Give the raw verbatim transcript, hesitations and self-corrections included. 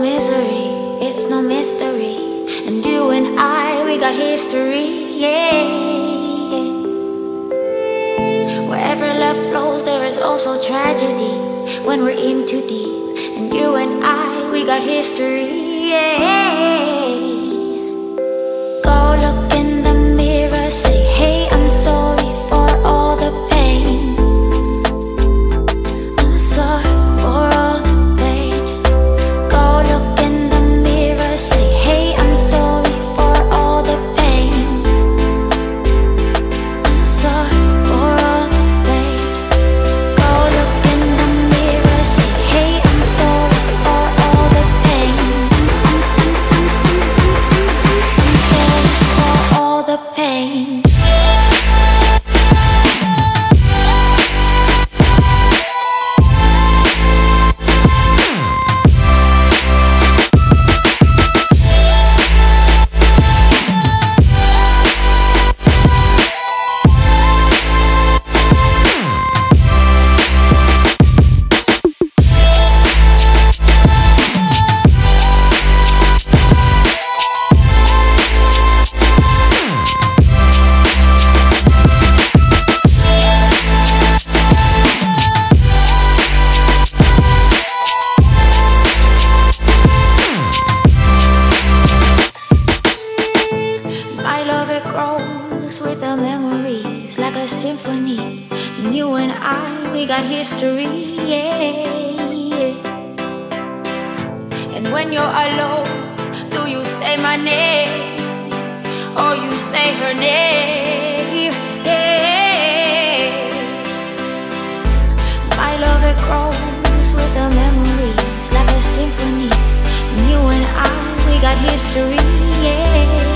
misery, it's no mystery. And you and I, we got history, yeah. Wherever love flows, there is also tragedy when we're in too deep. And you and I, we got history, yeah. Go look in the mirror, say, hey, I'm sorry for all the pain. I'm sorry for all the pain. Go look in the mirror, say, hey, I'm sorry for all the pain. I'm sorry for all the pain. Go look in the mirror, say, hey, I'm sorry for all the pain. I'm sorry for all the pain. With the memories like a symphony, and you and I, we got history, yeah. And when you're alone, do you say my name or you say her name? Yeah. My love, it grows with the memories like a symphony, and you and I, we got history, yeah.